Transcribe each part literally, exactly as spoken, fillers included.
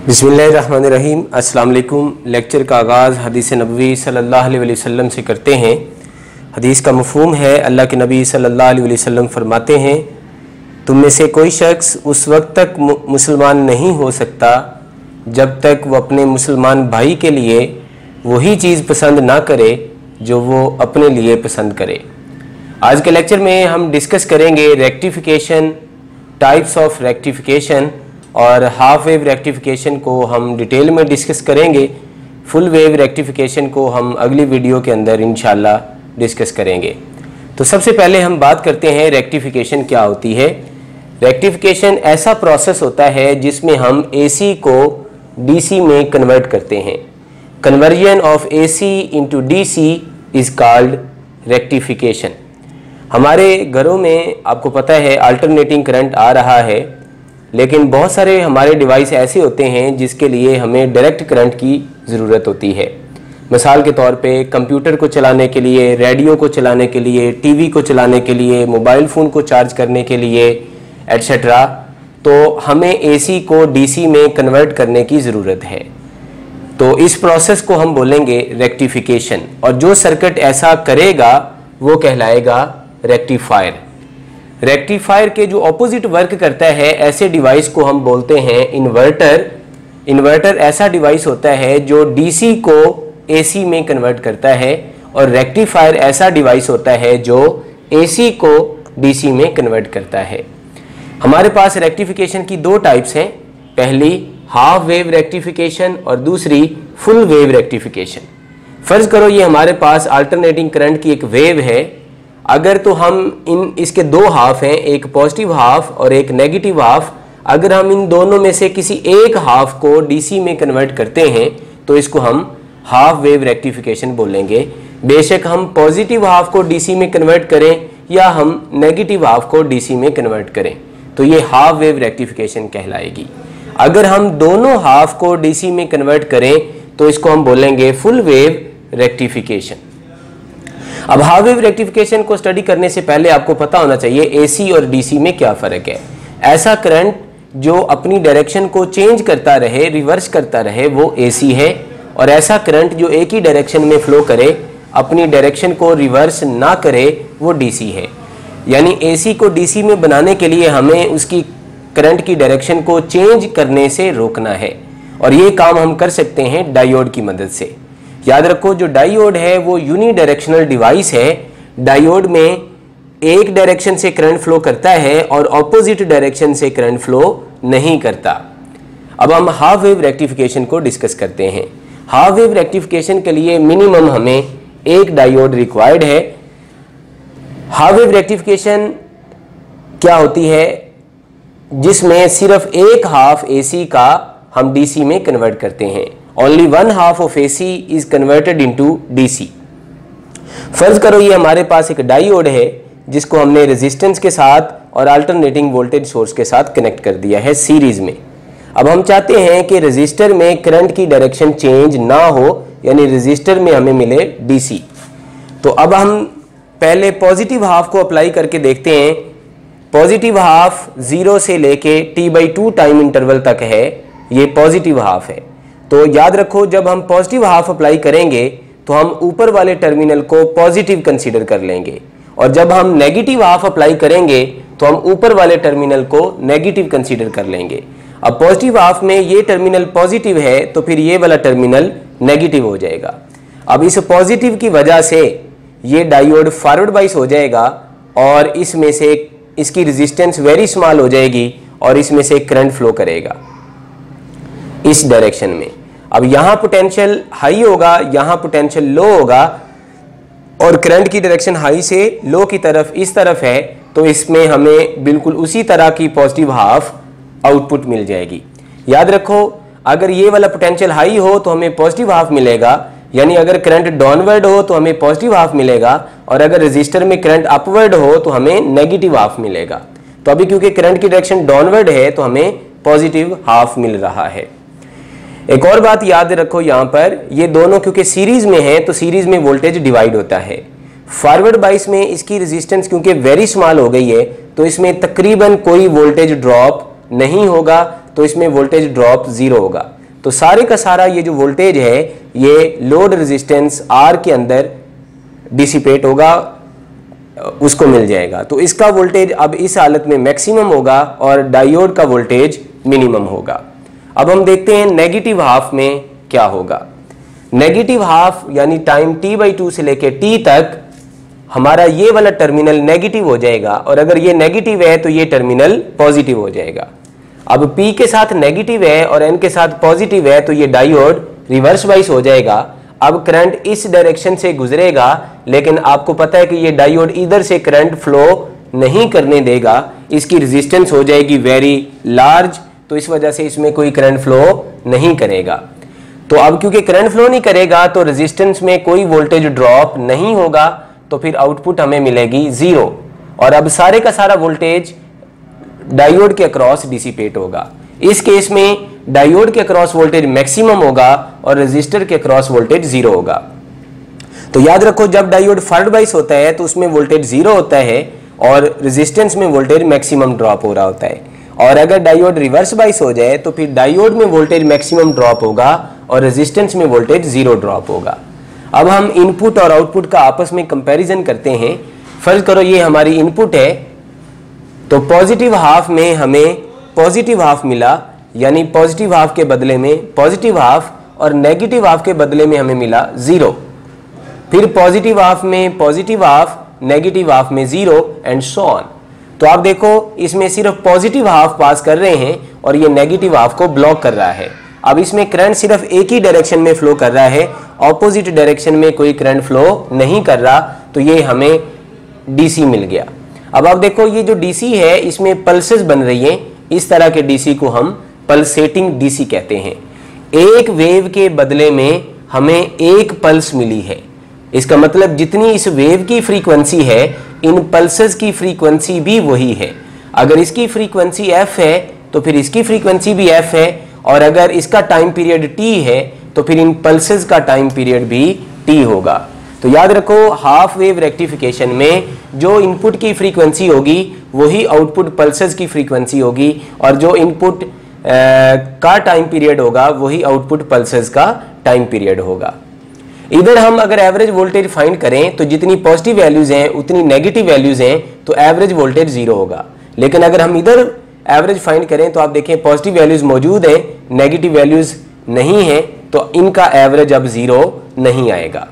बिस्मिल्लाहिर्रहमानिर्रहीम। अस्सलाम वालेकुम। लेक्चर का आगाज़ हदीस नबवी सल्लल्लाहु अलैहि वसल्लम से करते हैं। हदीस का मफ़हूम है, अल्लाह के नबी सल्लल्लाहु अलैहि वसल्लम फरमाते हैं, तुम में से कोई शख्स उस वक्त तक मुसलमान नहीं हो सकता जब तक वो अपने मुसलमान भाई के लिए वही चीज़ पसंद ना करे जो वो अपने लिए पसंद करे। आज के लेक्चर में हम डिस्कस करेंगे रेक्टिफिकेशन, टाइप्स ऑफ रेक्टिफिकेशन, और हाफ वेव रेक्टिफिकेशन को हम डिटेल में डिस्कस करेंगे। फुल वेव रेक्टिफिकेशन को हम अगली वीडियो के अंदर इंशाल्लाह डिस्कस करेंगे। तो सबसे पहले हम बात करते हैं रेक्टिफिकेशन क्या होती है। रेक्टिफिकेशन ऐसा प्रोसेस होता है जिसमें हम एसी को डीसी में कन्वर्ट करते हैं। Conversion of AC into DC is called rectification. हमारे घरों में आपको पता है अल्टरनेटिंग करंट आ रहा है, लेकिन बहुत सारे हमारे डिवाइस ऐसे होते हैं जिसके लिए हमें डायरेक्ट करंट की ज़रूरत होती है। मिसाल के तौर पे कंप्यूटर को चलाने के लिए, रेडियो को चलाने के लिए, टीवी को चलाने के लिए, मोबाइल फ़ोन को चार्ज करने के लिए एट्सेट्रा। तो हमें एसी को डीसी में कन्वर्ट करने की ज़रूरत है। तो इस प्रोसेस को हम बोलेंगे रेक्टिफिकेशन, और जो सर्किट ऐसा करेगा वो कहलाएगा रेक्टिफायर। रेक्टिफायर के जो ऑपोजिट वर्क करता है ऐसे डिवाइस को हम बोलते हैं इन्वर्टर। इन्वर्टर ऐसा डिवाइस होता है जो डीसी को एसी में कन्वर्ट करता है, और रेक्टिफायर ऐसा डिवाइस होता है जो एसी को डीसी में कन्वर्ट करता है। हमारे पास रेक्टिफिकेशन की दो टाइप्स हैं, पहली हाफ वेव रेक्टिफिकेशन और दूसरी फुल वेव रेक्टिफिकेशन। फर्ज करो ये हमारे पास अल्टरनेटिंग करंट की एक वेव है। अगर तो हम इन इसके दो हाफ हैं, एक पॉजिटिव हाफ और एक नेगेटिव हाफ, अगर हम इन दोनों में से किसी एक हाफ को डीसी में कन्वर्ट करते हैं तो इसको हम हाफ वेव रेक्टिफिकेशन बोलेंगे। बेशक हम पॉजिटिव हाफ को डीसी में कन्वर्ट करें या हम नेगेटिव हाफ को डीसी में कन्वर्ट करें, तो ये हाफ वेव रेक्टिफिकेशन कहलाएगी। अगर हम दोनों हाफ को डीसी में कन्वर्ट करें तो इसको हम बोलेंगे फुल वेव रेक्टिफिकेशन। अब हाफ वेव रेक्टिफिकेशन को स्टडी करने से पहले आपको पता होना चाहिए एसी और डीसी में क्या फ़र्क है। ऐसा करंट जो अपनी डायरेक्शन को चेंज करता रहे, रिवर्स करता रहे, वो एसी है, और ऐसा करंट जो एक ही डायरेक्शन में फ्लो करे, अपनी डायरेक्शन को रिवर्स ना करे, वो डीसी है। यानी एसी को डीसी में बनाने के लिए हमें उसकी करंट की डायरेक्शन को चेंज करने से रोकना है, और ये काम हम कर सकते हैं डायोड की मदद से। याद रखो, जो डायोड है वो यूनी डायरेक्शनल डिवाइस है। डायोड में एक डायरेक्शन से करंट फ्लो करता है और ऑपोजिट डायरेक्शन से करंट फ्लो नहीं करता। अब हम हाफ वेव रेक्टिफिकेशन को डिस्कस करते हैं। हाफ वेव रेक्टिफिकेशन के लिए मिनिमम हमें एक डायोड रिक्वायर्ड है। हाफ वेव रेक्टिफिकेशन क्या होती है, जिसमें सिर्फ एक हाफ एसी का हम डीसी में कन्वर्ट करते हैं। Only one half of A C is converted into D C। फर्ज करो ये हमारे पास एक डायोड है जिसको हमने रेजिस्टेंस के साथ और अल्टरनेटिंग वोल्टेज सोर्स के साथ कनेक्ट कर दिया है सीरीज में। अब हम चाहते हैं कि रेजिस्टर में करंट की डायरेक्शन चेंज ना हो, यानी रेजिस्टर में हमें मिले डीसी। तो अब हम पहले पॉजिटिव हाफ को अप्लाई करके देखते हैं। पॉजिटिव हाफ जीरो से लेके T by two time interval तक है, ये पॉजिटिव हाफ है। तो याद रखो, जब हम पॉजिटिव हाफ अप्लाई करेंगे तो हम ऊपर वाले टर्मिनल को पॉजिटिव कंसीडर कर लेंगे, और जब हम नेगेटिव हाफ अप्लाई करेंगे तो हम ऊपर वाले टर्मिनल को नेगेटिव कंसीडर कर लेंगे। अब पॉजिटिव हाफ में ये टर्मिनल पॉजिटिव है तो फिर ये वाला टर्मिनल नेगेटिव हो जाएगा। अब इस पॉजिटिव की वजह से ये डायोड फॉरवर्ड बाइस हो जाएगा, और इसमें से इसकी रेजिस्टेंस वेरी स्मॉल हो जाएगी, और इसमें से करंट फ्लो करेगा इस डायरेक्शन में। अब यहाँ पोटेंशियल हाई होगा, यहाँ पोटेंशियल लो होगा, और करंट की डायरेक्शन हाई से लो की तरफ इस तरफ है, तो इसमें हमें बिल्कुल उसी तरह की पॉजिटिव हाफ आउटपुट मिल जाएगी। याद रखो, अगर ये वाला पोटेंशियल हाई हो तो हमें पॉजिटिव हाफ मिलेगा, यानी अगर करंट डाउनवर्ड हो तो हमें पॉजिटिव हाफ मिलेगा, और अगर रजिस्टर में करंट अपवर्ड हो तो हमें नेगेटिव हाफ मिलेगा। तो अभी क्योंकि करंट की डायरेक्शन डाउनवर्ड है तो हमें पॉजिटिव हाफ मिल रहा है। एक और बात याद रखो, यहाँ पर ये दोनों क्योंकि सीरीज में है तो सीरीज में वोल्टेज डिवाइड होता है। फॉरवर्ड बाइस में इसकी रेजिस्टेंस क्योंकि वेरी स्मॉल हो गई है तो इसमें तकरीबन कोई वोल्टेज ड्रॉप नहीं होगा, तो इसमें वोल्टेज ड्रॉप जीरो होगा। तो सारे का सारा ये जो वोल्टेज है ये लोड रेजिस्टेंस आर के अंदर डिसिपेट होगा, उसको मिल जाएगा। तो इसका वोल्टेज अब इस हालत में मैक्सिमम होगा और डायोड का वोल्टेज मिनिमम होगा। अब हम देखते हैं नेगेटिव हाफ में क्या होगा। नेगेटिव हाफ यानी टाइम टी बाई टू से लेके टी तक हमारा ये वाला टर्मिनल नेगेटिव हो जाएगा, और अगर ये नेगेटिव है तो ये टर्मिनल पॉजिटिव हो जाएगा। अब P के साथ नेगेटिव है और N के साथ पॉजिटिव है तो ये डायोड रिवर्स वाइज हो जाएगा। अब करंट इस डायरेक्शन से गुजरेगा, लेकिन आपको पता है कि ये डायोड इधर से करंट फ्लो नहीं करने देगा, इसकी रेजिस्टेंस हो जाएगी वेरी लार्ज, तो इस वजह से इसमें कोई करंट फ्लो नहीं करेगा। तो अब क्योंकि करंट फ्लो नहीं करेगा तो रेजिस्टेंस में कोई वोल्टेज ड्रॉप नहीं होगा, तो फिर आउटपुट हमें मिलेगी जीरो, और अब सारे का सारा वोल्टेज डायोड के अक्रॉस डिसिपेट होगा। इस केस में डायोड के अक्रॉस वोल्टेज मैक्सिमम होगा और रेजिस्टर के अक्रॉस वोल्टेज जीरो होगा। तो याद रखो, जब डायोड फॉरवर्ड बाइस होता है तो उसमें वोल्टेज जीरो होता है और रेजिस्टेंस में वोल्टेज मैक्सिमम ड्रॉप हो रहा होता है, और अगर डायोड रिवर्स बाइस हो जाए तो फिर डायोड में वोल्टेज मैक्सिमम ड्रॉप होगा और रेजिस्टेंस में वोल्टेज जीरो ड्रॉप होगा। अब हम इनपुट और आउटपुट का आपस में कंपैरिजन करते हैं। फर्ज करो ये हमारी इनपुट है, तो पॉजिटिव हाफ में हमें पॉजिटिव हाफ मिला, यानी पॉजिटिव हाफ के बदले में पॉजिटिव हाफ और नेगेटिव हाफ के बदले में हमें मिला जीरो। फिर पॉजिटिव हाफ में पॉजिटिव हाफ, नेगेटिव हाफ में जीरो, एंड सो ऑन। तो आप देखो इसमें सिर्फ पॉजिटिव हाफ पास कर रहे हैं और ये नेगेटिव हाफ को ब्लॉक कर रहा है। अब इसमें करंट सिर्फ एक ही डायरेक्शन में फ्लो कर रहा है, ऑपोजिट डायरेक्शन में कोई करंट फ्लो नहीं कर रहा, तो ये हमें डीसी मिल गया। अब आप देखो ये जो डीसी है इसमें पल्सेस बन रही हैं, इस तरह के डीसी को हम पल्सेटिंग डीसी कहते हैं। एक वेव के बदले में हमें एक पल्स मिली है, इसका मतलब जितनी इस वेव की फ्रीक्वेंसी है इन पल्सेस की फ्रीक्वेंसी भी वही है। अगर इसकी फ्रीक्वेंसी एफ है तो फिर इसकी फ्रीक्वेंसी भी एफ है, और अगर इसका टाइम पीरियड टी है तो फिर इन पल्सेस का टाइम पीरियड भी टी होगा। तो याद रखो, हाफ वेव रेक्टिफिकेशन में जो इनपुट की फ्रीक्वेंसी होगी वही आउटपुट पल्सेस की फ्रीक्वेंसी होगी, और जो इनपुट का टाइम पीरियड होगा वही आउटपुट पल्सेस का टाइम पीरियड होगा। इधर हम अगर एवरेज वोल्टेज फाइंड करें तो जितनी पॉजिटिव वैल्यूज हैं उतनी नेगेटिव वैल्यूज हैं, तो एवरेज वोल्टेज जीरो होगा। लेकिन अगर हम इधर एवरेज फाइंड करें तो आप देखें पॉजिटिव वैल्यूज मौजूद हैं, नेगेटिव वैल्यूज नहीं है, तो इनका एवरेज अब जीरो नहीं आएगा।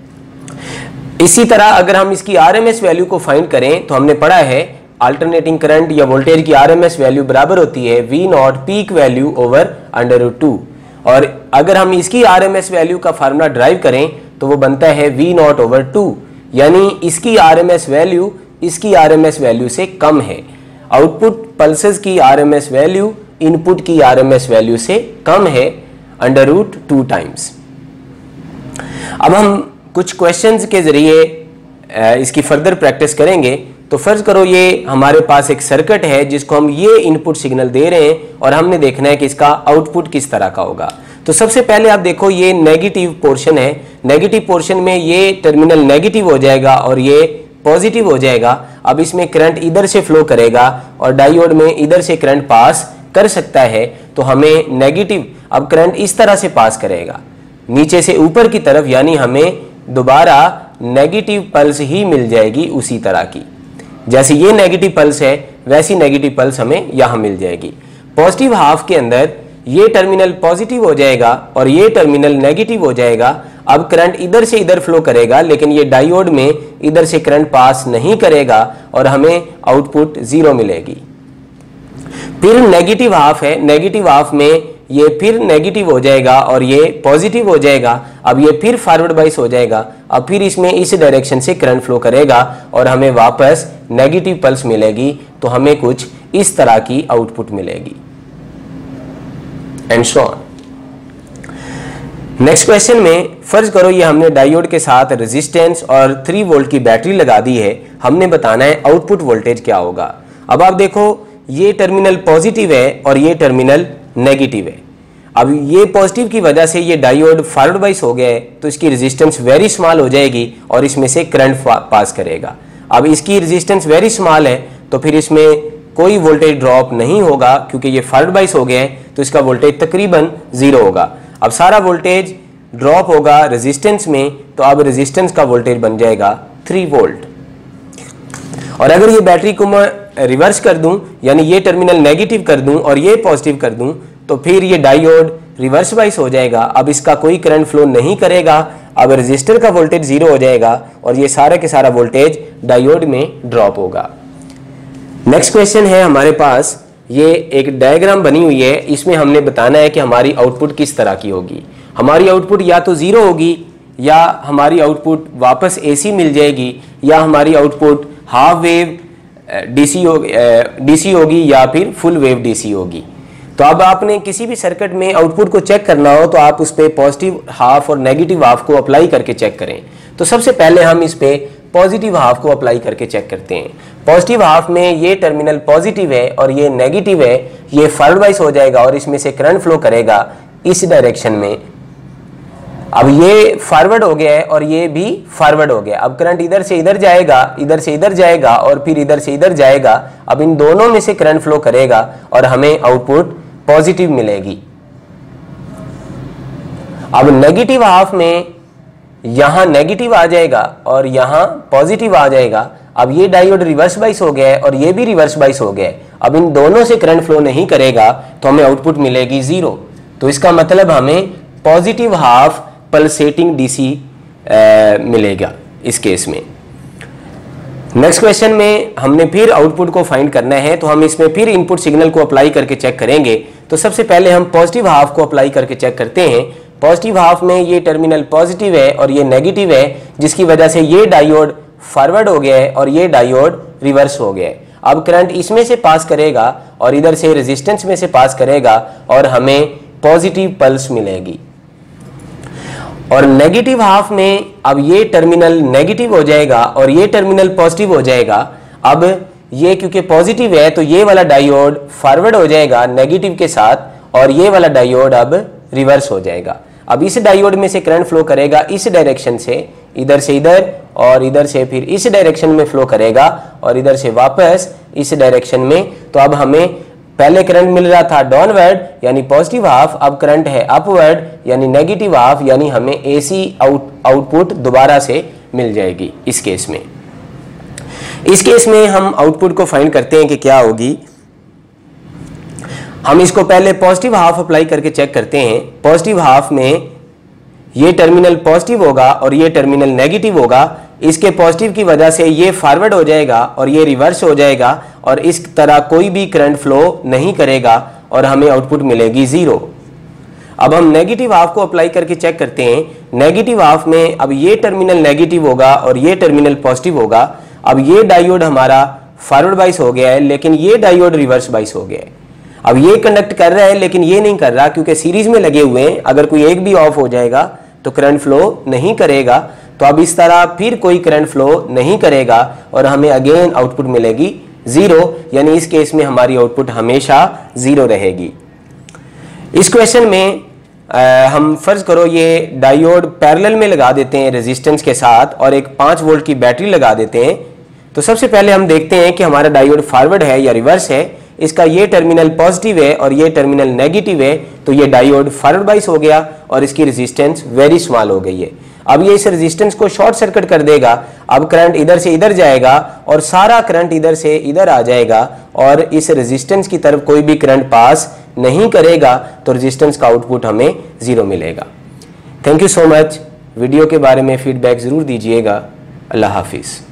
इसी तरह अगर हम इसकी आरएमएस वैल्यू को फाइंड करें तो हमने पढ़ा है अल्टरनेटिंग करंट या वोल्टेज की आरएमएस वैल्यू बराबर होती है V naught peak value over under root two, और अगर हम इसकी आरएमएस वैल्यू का फार्मूला ड्राइव करें तो वो बनता है वी नॉट ओवर टू, यानी इसकी आरएमएस वैल्यू इसकी आरएमएस वैल्यू से कम है। आउटपुट पल्सेस की आरएमएस वैल्यू इनपुट की आरएमएस वैल्यू से कम है अंडर रूट टू टाइम्स। अब हम कुछ क्वेश्चंस के जरिए इसकी फर्दर प्रैक्टिस करेंगे। तो फर्ज करो ये हमारे पास एक सर्किट है जिसको हम ये इनपुट सिग्नल दे रहे हैं और हमने देखना है कि इसका आउटपुट किस तरह का होगा। तो सबसे पहले आप देखो ये नेगेटिव पोर्शन है, नेगेटिव पोर्शन में ये टर्मिनल नेगेटिव हो जाएगा और ये पॉजिटिव हो जाएगा। अब इसमें करंट इधर से फ्लो करेगा और डायोड में इधर से करंट पास कर सकता है, तो हमें नेगेटिव अब करंट इस तरह से पास करेगा नीचे से ऊपर की तरफ, यानी हमें दोबारा नेगेटिव पल्स ही मिल जाएगी उसी तरह की। जैसे ये नेगेटिव पल्स है वैसी नेगेटिव पल्स हमें यहां मिल जाएगी। पॉजिटिव हाफ के अंदर ये टर्मिनल पॉजिटिव हो जाएगा और ये टर्मिनल नेगेटिव हो जाएगा। अब करंट इधर से इधर फ्लो करेगा, लेकिन ये डायोड में इधर से करंट पास नहीं करेगा और हमें आउटपुट जीरो मिलेगी। फिर नेगेटिव हाफ है, नेगेटिव हाफ में ये फिर नेगेटिव हो जाएगा और ये पॉजिटिव हो जाएगा। अब ये फिर फॉरवर्ड बाइस हो जाएगा, अब फिर इसमें इस डायरेक्शन से करंट फ्लो करेगा और हमें वापस नेगेटिव पल्स मिलेगी, तो हमें कुछ इस तरह की आउटपुट मिलेगी and so on. Next question में फर्ज करो ये हमने डायोड के साथ रेजिस्टेंस और थ्री वोल्ट की बैटरी लगा दी है, हमने बताना है आउटपुट वोल्टेज क्या होगा। अब आप देखो ये टर्मिनल पॉजिटिव है और ये टर्मिनल नेगेटिव है। अब ये पॉजिटिव की वजह से ये डायोड फॉरवर्ड बाइस हो गया है, तो इसकी रेजिस्टेंस वेरी स्मॉल हो जाएगी और इसमें से करंट पास करेगा। अब इसकी रेजिस्टेंस वेरी स्मॉल है तो फिर इसमें कोई वोल्टेज ड्रॉप नहीं होगा क्योंकि ये फॉरवर्ड बाइस हो गया है, तो इसका वोल्टेज तकरीबन जीरो होगा। अब सारा वोल्टेज ड्रॉप होगा रेजिस्टेंस में, तो अब रेजिस्टेंस का वोल्टेज बन जाएगा थ्री वोल्ट। और अगर ये बैटरी को मैं रिवर्स कर दूं, यानी ये टर्मिनल नेगेटिव कर दूं और ये पॉजिटिव कर दूं, तो फिर ये डायोड रिवर्स बाइस हो जाएगा। अब इसका कोई करंट फ्लो नहीं करेगा, अब रेजिस्टर का वोल्टेज जीरो हो जाएगा और ये सारा के सारा वोल्टेज डायोड में ड्रॉप होगा। नेक्स्ट क्वेश्चन है हमारे पास, ये एक डायग्राम बनी हुई है, इसमें हमने बताना है कि हमारी आउटपुट किस तरह की होगी। हमारी आउटपुट या तो जीरो होगी, या हमारी आउटपुट वापस एसी मिल जाएगी, या हमारी आउटपुट हाफ वेव डीसी हो डीसी होगी, या फिर फुल वेव डीसी होगी। तो अब आपने किसी भी सर्किट में आउटपुट को चेक करना हो तो आप उस पर पॉजिटिव हाफ और नेगेटिव हाफ को अप्लाई करके चेक करें। तो सबसे पहले हम इस पे पॉजिटिव हाफ को अप्लाई करके चेक करते हैं। पॉजिटिव हाफ में ये टर्मिनल पॉजिटिव है और ये नेगेटिव है, ये फॉरवर्ड बाइस हो जाएगा और इसमें से करंट फ्लो करेगा इस डायरेक्शन में। अब ये फॉरवर्ड हो गया है और ये भी फॉरवर्ड हो गया। अब करंट इधर से इधर जाएगा, इधर से इधर जाएगा और फिर इधर से इधर जाएगा। अब इन दोनों में से करंट फ्लो करेगा और हमें आउटपुट पॉजिटिव मिलेगी। अब नेगेटिव हाफ में यहां नेगेटिव आ जाएगा और यहां पॉजिटिव आ जाएगा। अब ये डायोड रिवर्स बाइस हो गया है और ये भी रिवर्स बाइस हो गया है। अब इन दोनों से करंट फ्लो नहीं करेगा तो हमें आउटपुट मिलेगी जीरो। तो इसका मतलब हमें पॉजिटिव हाफ पल्सेटिंग डीसी मिलेगा इस केस में। नेक्स्ट क्वेश्चन में हमने फिर आउटपुट को फाइंड करना है, तो हम इसमें फिर इनपुट सिग्नल को अप्लाई करके चेक करेंगे। तो सबसे पहले हम पॉजिटिव हाफ को अप्लाई करके चेक करते हैं। पॉजिटिव हाफ में ये टर्मिनल पॉजिटिव है और ये नेगेटिव है, जिसकी वजह से ये डायोड फॉरवर्ड हो गया है और ये डायोड रिवर्स हो गया है। अब करंट इसमें से पास करेगा और इधर से रेजिस्टेंस में से पास करेगा और हमें पॉजिटिव पल्स मिलेगी। और नेगेटिव हाफ में अब ये टर्मिनल नेगेटिव हो जाएगा और ये टर्मिनल पॉजिटिव हो जाएगा। अब ये क्योंकि पॉजिटिव है तो ये वाला डायोड फॉरवर्ड हो जाएगा नेगेटिव के साथ और ये वाला डायोड अब रिवर्स हो जाएगा। अब इस डायोड में से करंट फ्लो करेगा इस डायरेक्शन से, इधर से इधर और इधर से फिर इस डायरेक्शन में फ्लो करेगा और इधर से वापस इस डायरेक्शन में। तो अब हमें पहले करंट मिल रहा था डाउनवर्ड यानी पॉजिटिव हाफ, अब करंट है अपवर्ड यानी नेगेटिव हाफ, यानी हमें एसी आउट आउटपुट दोबारा से मिल जाएगी इस केस में। इस केस में हम आउटपुट को फाइंड करते हैं कि क्या होगी। हम इसको पहले पॉजिटिव हाफ अप्लाई करके चेक करते हैं। पॉजिटिव हाफ में ये टर्मिनल पॉजिटिव होगा और ये टर्मिनल नेगेटिव होगा। इसके पॉजिटिव की वजह से ये फॉरवर्ड हो जाएगा और ये रिवर्स हो जाएगा और इस तरह कोई भी करंट फ्लो नहीं करेगा और हमें आउटपुट मिलेगी जीरो। अब हम नेगेटिव हाफ को अप्लाई करके चेक करते हैं। नेगेटिव हाफ में अब ये टर्मिनल नेगेटिव होगा और ये टर्मिनल पॉजिटिव होगा। अब ये डायोड हमारा फॉरवर्ड बाइस हो गया है, लेकिन ये डायोड रिवर्स बाइस हो गया है। अब ये कंडक्ट कर रहा है लेकिन ये नहीं कर रहा क्योंकि सीरीज में लगे हुए हैं। अगर कोई एक भी ऑफ हो जाएगा तो करंट फ्लो नहीं करेगा। तो अब इस तरह फिर कोई करंट फ्लो नहीं करेगा और हमें अगेन आउटपुट मिलेगी जीरो, यानी इस केस में हमारी आउटपुट हमेशा जीरो रहेगी। इस क्वेश्चन में आ, हम फर्ज करो ये डायोड पैरेलल में लगा देते हैं रेजिस्टेंस के साथ और एक पाँच वोल्ट की बैटरी लगा देते हैं। तो सबसे पहले हम देखते हैं कि हमारा डायोड फॉरवर्ड है या रिवर्स है। इसका ये टर्मिनल पॉजिटिव है और ये टर्मिनल नेगेटिव है, तो ये डायोड फॉरवर्ड बाइस हो गया और इसकी रेजिस्टेंस वेरी स्मॉल हो गई है। अब ये इस रेजिस्टेंस को शॉर्ट सर्किट कर देगा। अब करंट इधर से इधर जाएगा और सारा करंट इधर से इधर आ जाएगा और इस रेजिस्टेंस की तरफ कोई भी करंट पास नहीं करेगा, तो रेजिस्टेंस का आउटपुट हमें जीरो मिलेगा। Thank you so much. Video के बारे में फीडबैक ज़रूर दीजिएगा। अल्लाह हाफिज़।